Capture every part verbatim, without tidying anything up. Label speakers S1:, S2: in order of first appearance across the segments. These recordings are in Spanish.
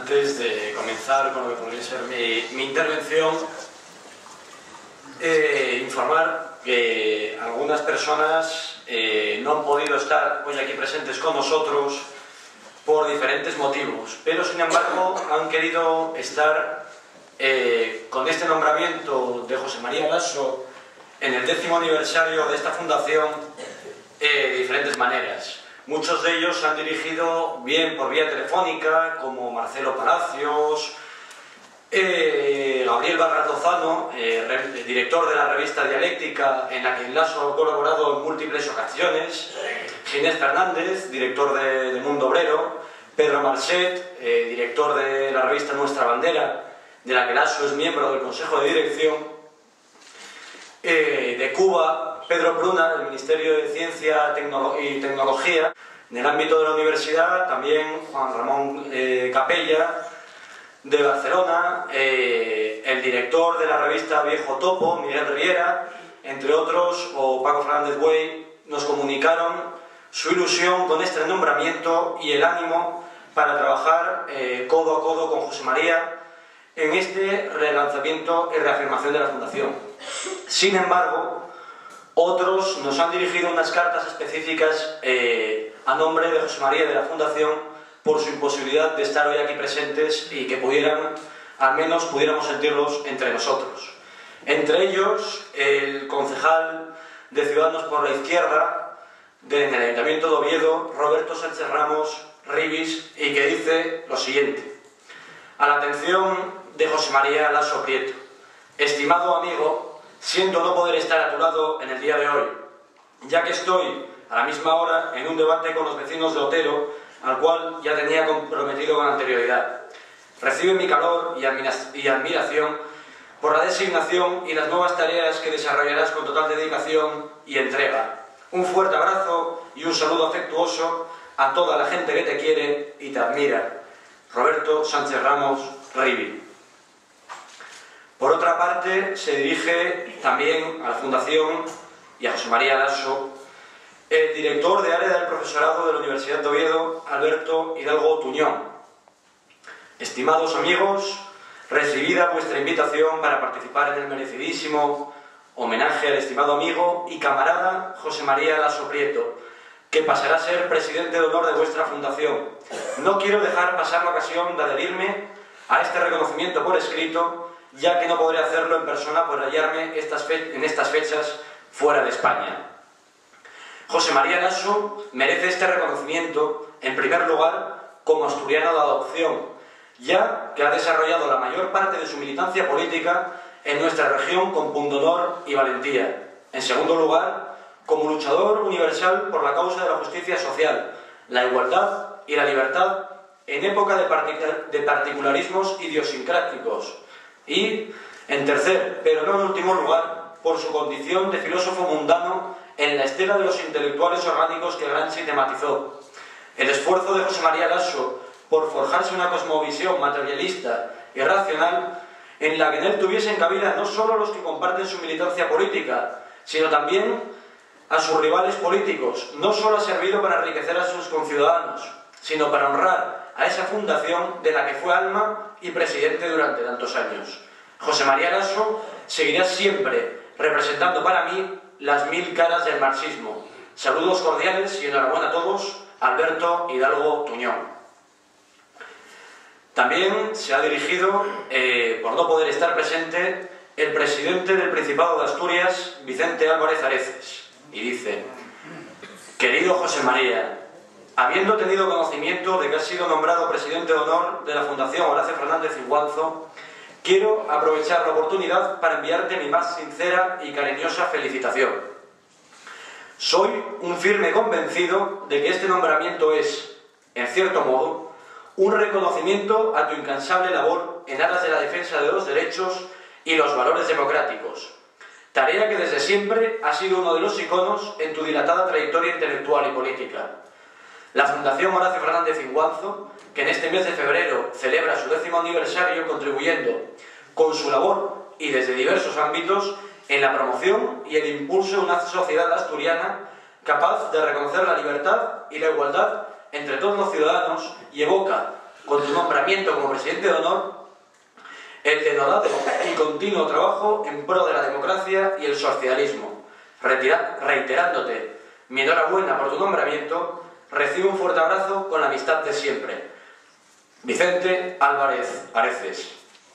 S1: Antes de comenzar con lo que podría ser mi, mi intervención, eh, informar que algunas personas eh, no han podido estar hoy aquí presentes con nosotros por diferentes motivos, pero sin embargo han querido estar eh, con este nombramiento de José María Lasso en el décimo aniversario de esta fundación eh, de diferentes maneras. Muchos de ellos se han dirigido bien por vía telefónica, como Marcelo Palacios, eh, Gabriel Barra Lozano, eh, director de la revista Dialéctica, en la que Lasso ha colaborado en múltiples ocasiones, Ginés Fernández, director de, de Mundo Obrero, Pedro Marcet, eh, director de la revista Nuestra Bandera, de la que Lasso es miembro del Consejo de Dirección, eh, de Cuba, Pedro Pruna, del Ministerio de Ciencia Tecnolo- y Tecnología. En el ámbito de la universidad, también Juan Ramón eh, Capella, de Barcelona, eh, el director de la revista Viejo Topo, Miguel Riera, entre otros, o Paco Fernández Buey, nos comunicaron su ilusión con este nombramiento y el ánimo para trabajar eh, codo a codo con José María en este relanzamiento y reafirmación de la Fundación. Sin embargo, otros nos han dirigido unas cartas específicas eh, a nombre de José María y de la Fundación por su imposibilidad de estar hoy aquí presentes y que pudieran, al menos pudiéramos sentirlos entre nosotros. Entre ellos, el concejal de Ciudadanos por la Izquierda del Ayuntamiento de Oviedo, Roberto Sánchez Ramos Ribis, y que dice lo siguiente: a la atención de José María Lasso Prieto. Estimado amigo, siento no poder estar a tu lado en el día de hoy, ya que estoy a la misma hora en un debate con los vecinos de Otero, al cual ya tenía comprometido con anterioridad. Recibe mi calor y, admira y admiración por la designación y las nuevas tareas que desarrollarás con total dedicación y entrega. Un fuerte abrazo y un saludo afectuoso a toda la gente que te quiere y te admira. Roberto Sánchez Ramos Ribi. Por otra parte, se dirige también a la Fundación y a José María Lasso el director de área del profesorado de la Universidad de Oviedo, Alberto Hidalgo Tuñón. Estimados amigos, recibida vuestra invitación para participar en el merecidísimo homenaje al estimado amigo y camarada José María Lasso Prieto, que pasará a ser presidente de honor de vuestra fundación. No quiero dejar pasar la ocasión de adherirme a este reconocimiento por escrito, ya que no podré hacerlo en persona por hallarme estas en estas fechas fuera de España. José María Lasso merece este reconocimiento, en primer lugar, como asturiano de adopción, ya que ha desarrollado la mayor parte de su militancia política en nuestra región con pundonor y valentía. En segundo lugar, como luchador universal por la causa de la justicia social, la igualdad y la libertad en época de, partic de particularismos idiosincráticos. Y, en tercer, pero no en último lugar, por su condición de filósofo mundano en la estela de los intelectuales orgánicos que Gramsci tematizó. El esfuerzo de José María Lasso por forjarse una cosmovisión materialista y racional en la que en él tuviesen cabida no solo los que comparten su militancia política, sino también a sus rivales políticos, no solo ha servido para enriquecer a sus conciudadanos, sino para honrar a esa fundación de la que fue alma y presidente durante tantos años. José María Lasso seguirá siempre representando para mí las mil caras del marxismo. Saludos cordiales y enhorabuena a todos, Alberto Hidalgo Tuñón. También se ha dirigido, eh, por no poder estar presente, el presidente del Principado de Asturias, Vicente Álvarez Areces, y dice: querido José María, habiendo tenido conocimiento de que has sido nombrado presidente de honor de la Fundación Horacio Fernández Inguanzo, quiero aprovechar la oportunidad para enviarte mi más sincera y cariñosa felicitación. Soy un firme convencido de que este nombramiento es, en cierto modo, un reconocimiento a tu incansable labor en aras de la defensa de los derechos y los valores democráticos, tarea que desde siempre ha sido uno de los iconos en tu dilatada trayectoria intelectual y política. La Fundación Horacio Fernández Inguanzo, que en este mes de febrero celebra su décimo aniversario contribuyendo con su labor y desde diversos ámbitos en la promoción y el impulso de una sociedad asturiana capaz de reconocer la libertad y la igualdad entre todos los ciudadanos, y evoca con tu nombramiento como presidente de honor, el denodado y continuo trabajo en pro de la democracia y el socialismo. Retira, reiterándote mi enhorabuena por tu nombramiento, recibe un fuerte abrazo con la amistad de siempre. Vicente Álvarez Areces.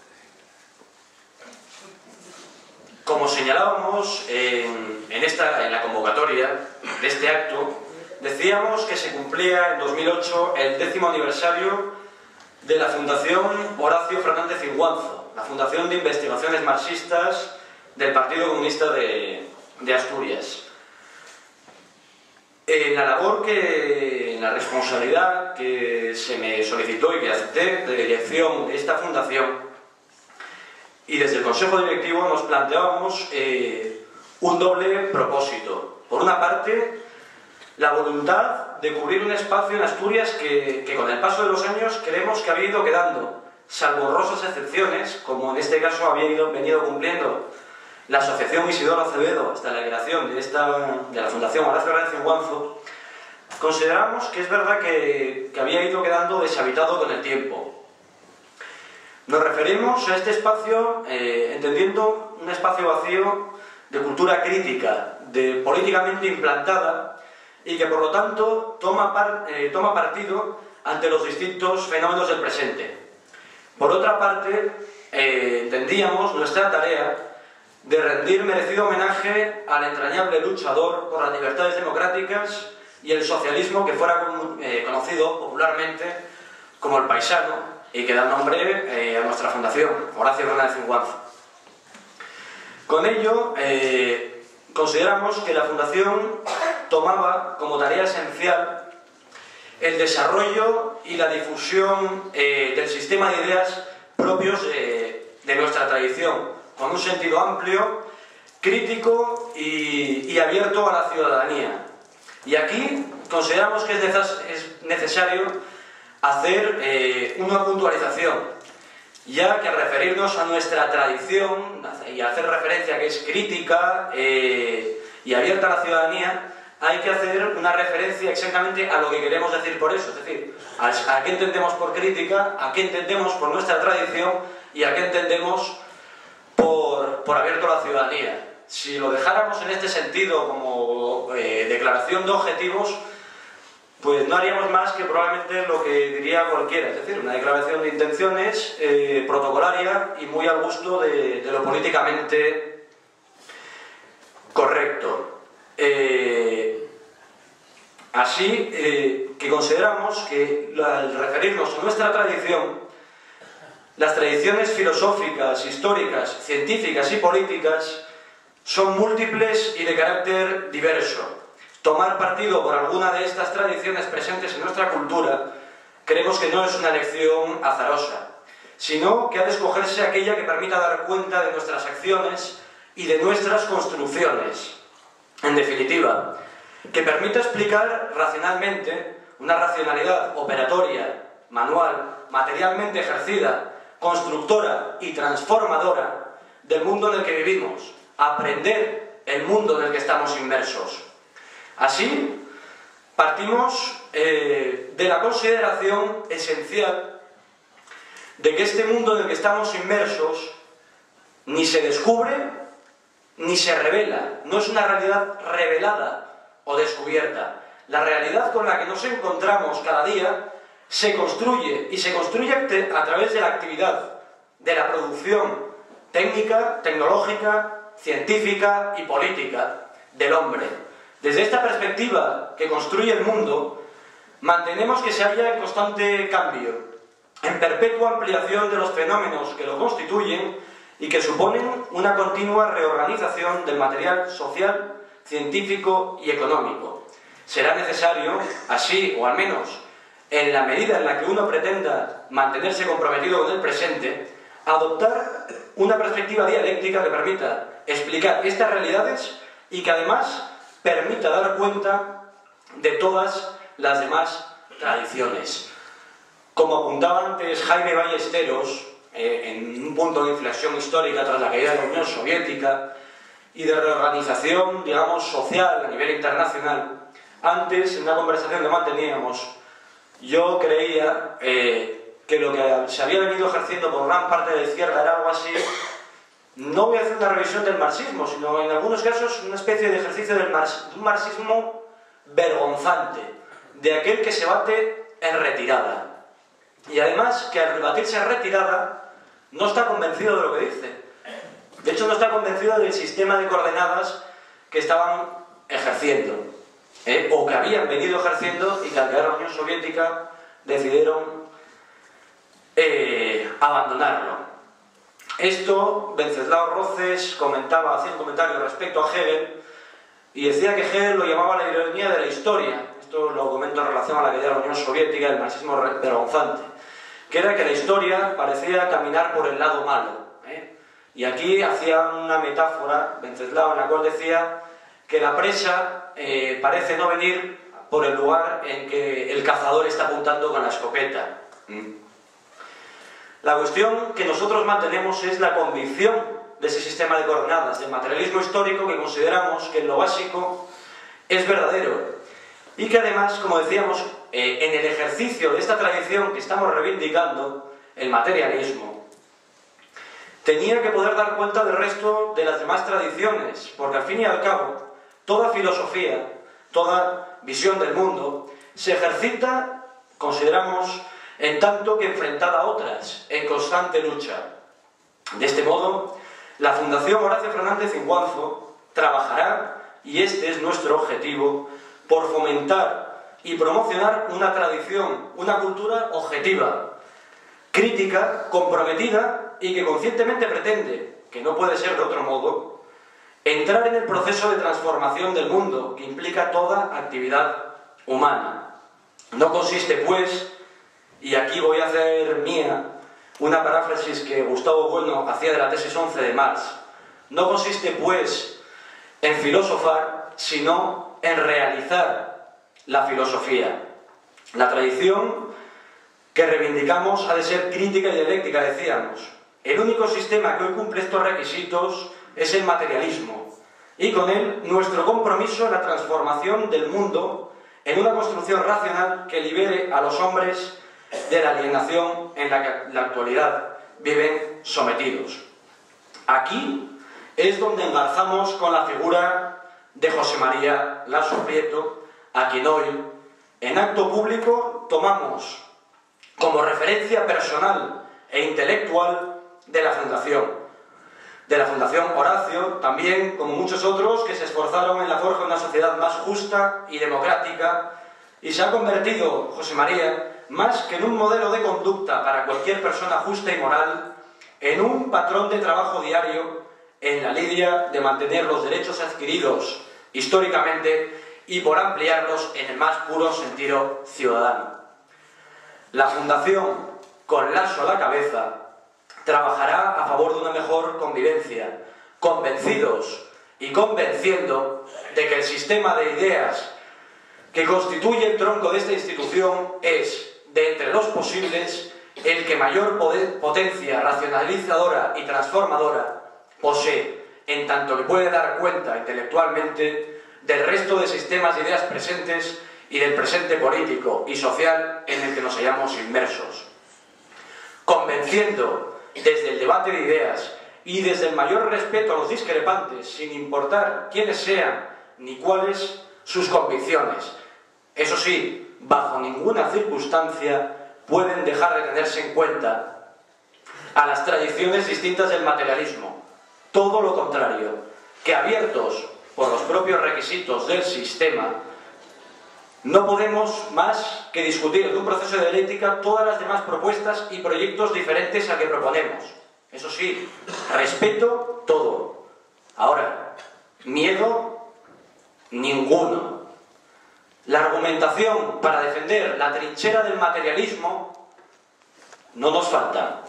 S1: Como señalábamos en, en, esta, en la convocatoria de este acto, decíamos que se cumplía en dos mil ocho el décimo aniversario de la Fundación Horacio Fernández Inguanzo, la Fundación de Investigaciones Marxistas del Partido Comunista de, de Asturias. En la labor que, en la responsabilidad que se me solicitó y que acepté de dirección de esta fundación, y desde el Consejo Directivo nos planteábamos eh, un doble propósito. Por una parte, la voluntad de cubrir un espacio en Asturias que, que con el paso de los años creemos que había ido quedando, salvo honrosas excepciones, como en este caso había ido, venido cumpliendo la Asociación Isidoro Acevedo hasta la creación de, esta, de la Fundación Horacio Fernández Inguanzo. Consideramos que es verdad que, que había ido quedando deshabitado con el tiempo. Nos referimos a este espacio eh, entendiendo un espacio vacío de cultura crítica, de políticamente implantada, y que por lo tanto toma, par, eh, toma partido ante los distintos fenómenos del presente. Por otra parte, eh, entendíamos nuestra tarea de rendir merecido homenaje al entrañable luchador por las libertades democráticas y el socialismo que fuera eh, conocido popularmente como el paisano, y que da nombre eh, a nuestra fundación, Horacio Fernández Inguanzo. Con ello, eh, consideramos que la fundación tomaba como tarea esencial el desarrollo y la difusión eh, del sistema de ideas propios eh, de nuestra tradición, con un sentido amplio, crítico y, y abierto a la ciudadanía. Y aquí consideramos que es, neces es necesario hacer eh, una puntualización, ya que al referirnos a nuestra tradición y hacer referencia a que es crítica eh, y abierta a la ciudadanía, hay que hacer una referencia exactamente a lo que queremos decir por eso, es decir, a, a qué entendemos por crítica, a qué entendemos por nuestra tradición y a qué entendemos por, por abierto a la ciudadanía. Si lo dejáramos en este sentido como eh, declaración de objetivos, pues no haríamos más que probablemente lo que diría cualquiera, es decir, una declaración de intenciones eh, protocolaria y muy al gusto de, de lo políticamente correcto. Eh, así eh, que consideramos que al referirnos a nuestra tradición, las tradiciones filosóficas, históricas, científicas y políticas son múltiples y de carácter diverso. Tomar partido por alguna de estas tradiciones presentes en nuestra cultura creemos que no es una elección azarosa, sino que ha de escogerse aquella que permita dar cuenta de nuestras acciones y de nuestras construcciones. En definitiva, que permita explicar racionalmente una racionalidad operatoria, manual, materialmente ejercida, constructora y transformadora del mundo en el que vivimos, aprender el mundo en el que estamos inmersos. Así, partimos eh, de la consideración esencial de que este mundo en el que estamos inmersos ni se descubre ni se revela, no es una realidad revelada o descubierta. La realidad con la que nos encontramos cada día se construye y se construye a través de la actividad, de la producción técnica, tecnológica, científica y política del hombre. Desde esta perspectiva que construye el mundo, mantenemos que se halla en constante cambio, en perpetua ampliación de los fenómenos que lo constituyen y que suponen una continua reorganización del material social, científico y económico. Será necesario, así o al menos en la medida en la que uno pretenda mantenerse comprometido con el presente, adoptar una perspectiva dialéctica que permita explicar estas realidades y que además permita dar cuenta de todas las demás tradiciones. Como apuntaba antes Jaime Ballesteros, eh, en un punto de inflexión histórica tras la caída de la Unión Soviética y de reorganización, digamos, social a nivel internacional, antes, en una conversación que manteníamos, yo creía eh, que lo que se había venido ejerciendo por gran parte de la izquierda era algo así, no voy a hacer una revisión del marxismo, sino en algunos casos una especie de ejercicio del marx, de un marxismo vergonzante, de aquel que se bate en retirada. Y además que al batirse en retirada no está convencido de lo que dice. De hecho no está convencido del sistema de coordenadas que estaban ejerciendo, ¿eh? o que habían venido ejerciendo y que al caer la Unión Soviética decidieron eh, abandonarlo. Esto, Wenceslao Roces comentaba, hacía un comentario respecto a Hegel y decía que Hegel lo llamaba la ironía de la historia. Esto lo comento en relación a la caída de la Unión Soviética, el marxismo vergonzante, que era que la historia parecía caminar por el lado malo, ¿eh? Y aquí hacía una metáfora, Wenceslao, en la cual decía que la presa eh, parece no venir por el lugar en que el cazador está apuntando con la escopeta. ¿Mm? La cuestión que nosotros mantenemos es la convicción de ese sistema de coordenadas, del materialismo histórico, que consideramos que en lo básico es verdadero y que además, como decíamos, eh, en el ejercicio de esta tradición que estamos reivindicando, el materialismo, tenía que poder dar cuenta del resto de las demás tradiciones, porque al fin y al cabo, toda filosofía, toda visión del mundo, se ejercita, consideramos, en tanto que enfrentada a otras, en constante lucha. De este modo, la Fundación Horacio Fernández Inguanzo trabajará, y este es nuestro objetivo, por fomentar y promocionar una tradición, una cultura objetiva, crítica, comprometida y que conscientemente pretende, que no puede ser de otro modo, entrar en el proceso de transformación del mundo que implica toda actividad humana. No consiste, pues, y aquí voy a hacer mía una paráfrasis que Gustavo Bueno hacía de la tesis once de Marx, no consiste, pues, en filosofar, sino en realizar la filosofía. La tradición que reivindicamos ha de ser crítica y dialéctica, decíamos. El único sistema que hoy cumple estos requisitos es el materialismo, y con él nuestro compromiso en la transformación del mundo en una construcción racional que libere a los hombres de la alienación en la que en la actualidad viven sometidos. Aquí es donde engarzamos con la figura de José María Lasso Prieto, a quien hoy, en acto público, tomamos como referencia personal e intelectual de la Fundación. De la Fundación Horacio, también como muchos otros que se esforzaron en la forja de una sociedad más justa y democrática, y se ha convertido, José María, más que en un modelo de conducta para cualquier persona justa y moral, en un patrón de trabajo diario en la lidia de mantener los derechos adquiridos históricamente y por ampliarlos en el más puro sentido ciudadano. La Fundación, con Lasso a la cabeza, trabajará a favor de una mejor convivencia, convencidos y convenciendo de que el sistema de ideas que constituye el tronco de esta institución es, de entre los posibles, el que mayor poder, potencia racionalizadora y transformadora posee, en tanto que puede dar cuenta intelectualmente del resto de sistemas de ideas presentes y del presente político y social en el que nos hallamos inmersos. Convenciendo desde el debate de ideas y desde el mayor respeto a los discrepantes, sin importar quiénes sean ni cuáles sus convicciones. Eso sí, bajo ninguna circunstancia pueden dejar de tenerse en cuenta a las tradiciones distintas del materialismo. Todo lo contrario, que abiertos por los propios requisitos del sistema, no podemos más que discutir en un proceso de dialéctica todas las demás propuestas y proyectos diferentes a que proponemos. Eso sí, respeto todo. Ahora, miedo ninguno. La argumentación para defender la trinchera del materialismo no nos falta.